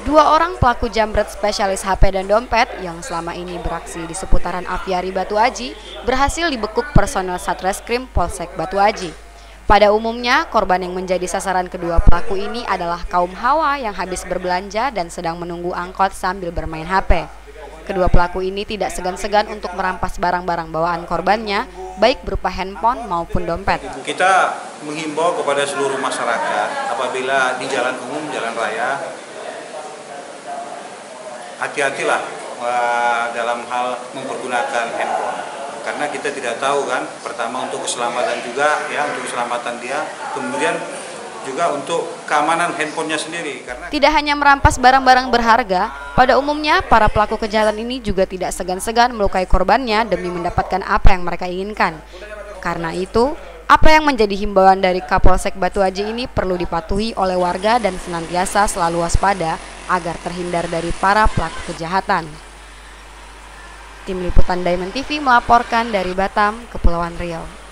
Dua orang pelaku jambret spesialis HP dan dompet yang selama ini beraksi di seputaran Aviari Batu Aji berhasil dibekuk personel Satreskrim Polsek Batu Aji. Pada umumnya, korban yang menjadi sasaran kedua pelaku ini adalah kaum hawa yang habis berbelanja dan sedang menunggu angkot sambil bermain HP. Kedua pelaku ini tidak segan-segan untuk merampas barang-barang bawaan korbannya, baik berupa handphone maupun dompet. Kita menghimbau kepada seluruh masyarakat apabila di jalan umum, jalan raya, hati-hatilah dalam hal mempergunakan handphone, karena kita tidak tahu kan, pertama untuk keselamatan juga ya, untuk keselamatan dia, kemudian juga untuk keamanan handphonenya sendiri. Karena tidak hanya merampas barang-barang berharga, pada umumnya para pelaku kejahatan ini juga tidak segan-segan melukai korbannya demi mendapatkan apa yang mereka inginkan. Karena itu, apa yang menjadi himbauan dari Kapolsek Batu Aji ini perlu dipatuhi oleh warga dan senantiasa selalu waspada agar terhindar dari para pelaku kejahatan. Tim Liputan Diamond TV melaporkan dari Batam, Kepulauan Riau.